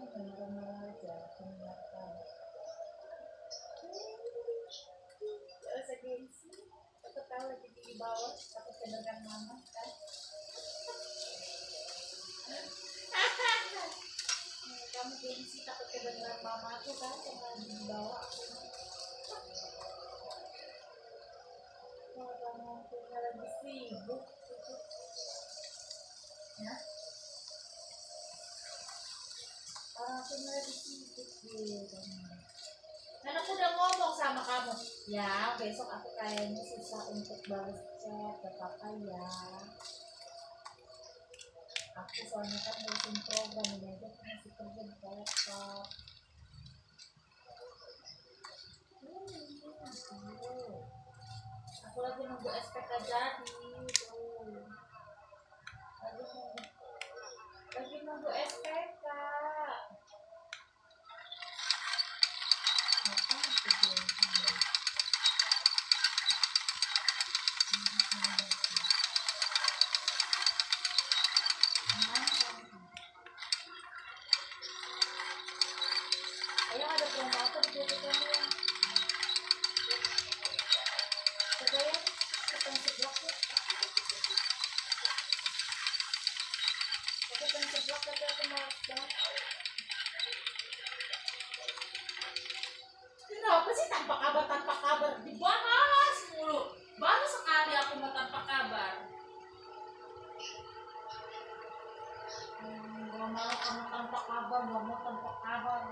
marah-marah aja, mengingatkan. Gak usah gengsi. Aku tahu lagi di bawah, takut kedengeran mama kan. Kamu gengsi takut kedengeran mama tuh kan, sama lagi di bawah aku. Kalau kamu punya lagi sibuk, ya. Aku lagi sibuk gitu. Kan aku udah ngomong sama kamu, ya besok aku kayaknya susah untuk balas chat, gak apa-apa ya. Aku soalnya kan ngurusin program ini aja, aku masih kerja di laptop. Aku lagi nunggu SPK jadi tuh. Lagi nunggu SPK. Apa tuh? Ayo ada promo apa di buku kamu ya? Coba ya, kita seblak ya. Aku pengen seblak tapi aku malas banget. Kenapa sih tanpa kabar dibahas mulu? Baru sekali aku mau tanpa kabar. Gak mau kamu tanpa kabar, gak mau tanpa kabar.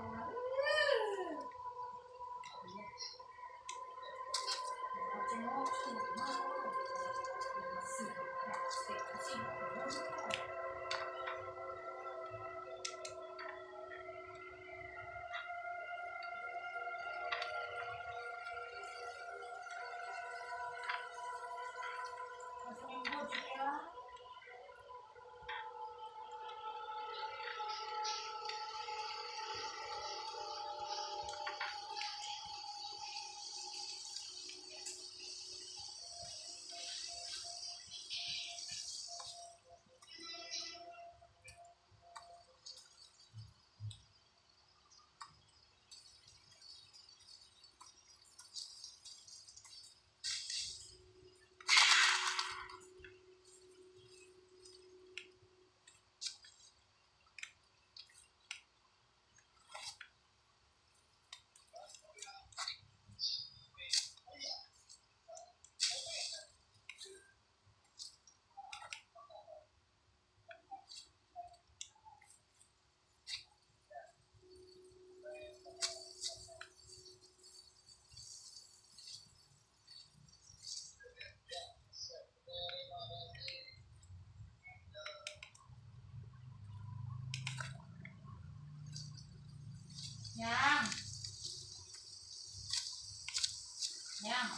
Yang.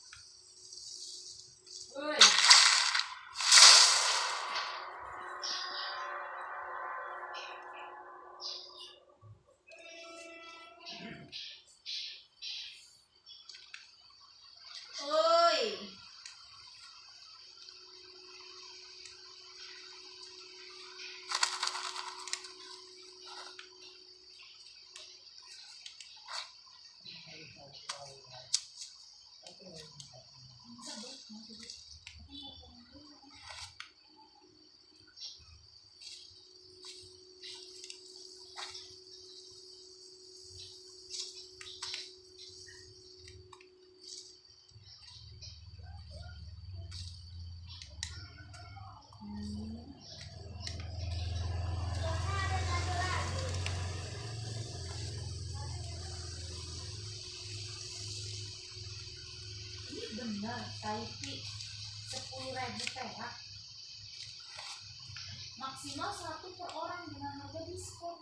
Woi. Woi. Benar, Taiti 10.000 perak maksimal 1 per orang dengan harga diskon.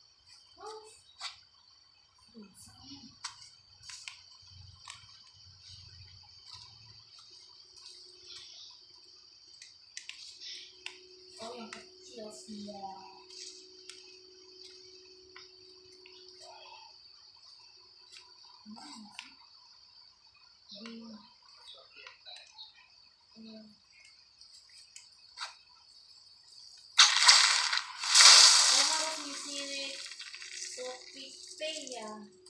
Oh yang kecil semua. Saya harus ngisi Shopee Pay ya.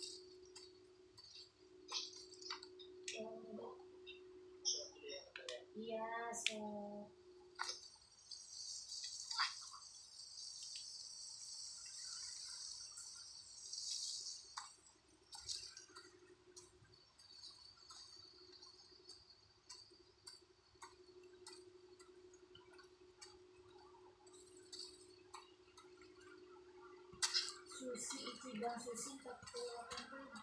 Iya, so sushi Ichiban sushi 48.000.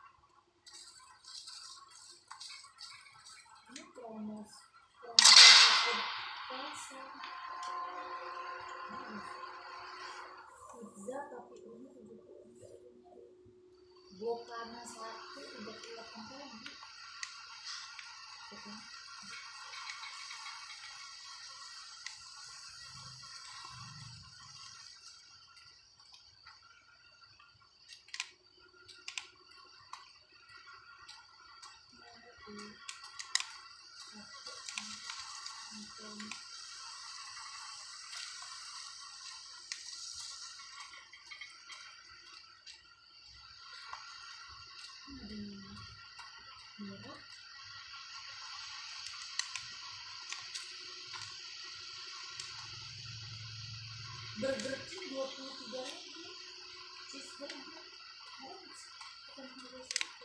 Ini promo pesa. Pizza tapi ini 74.000. Bokana 1 38.000. Murah. Burger King 23.000. Cheeseburger harus bukan harus itu.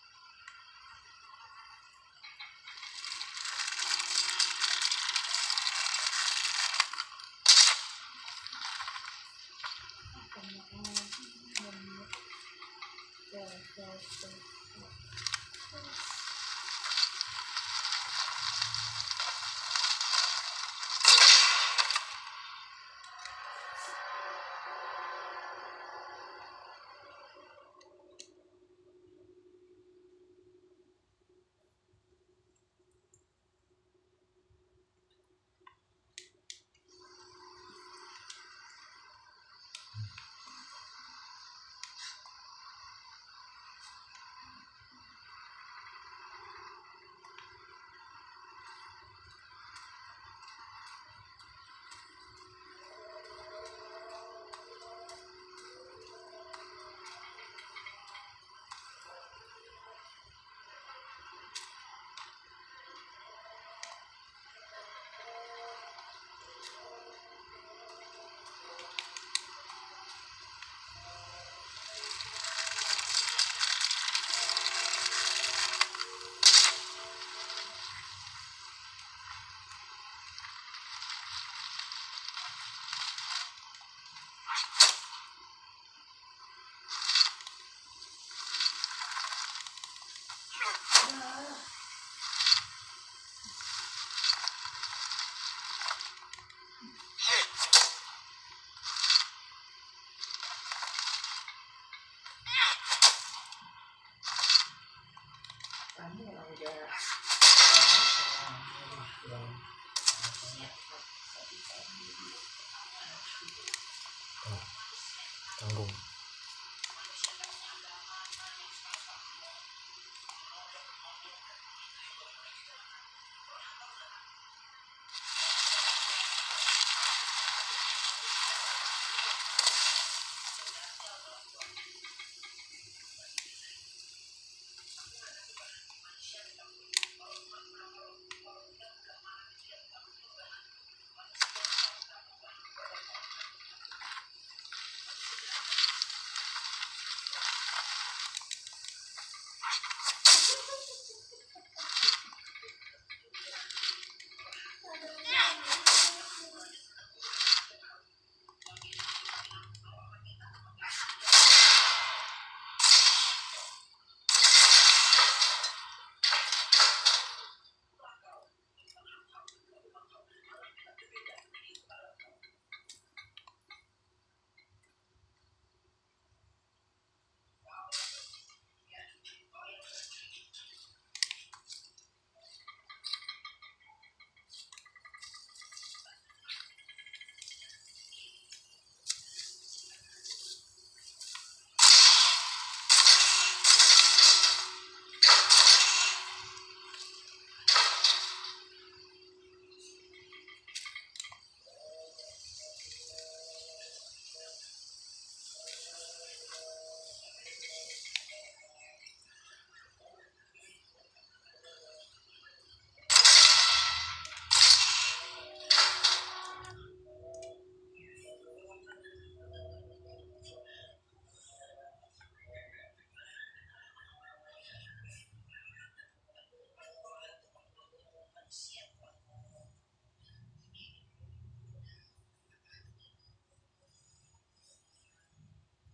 Kamu udah tanggung.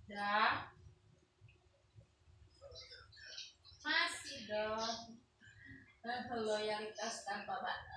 Dah. Masih dong. Loyalitas tanpa batas.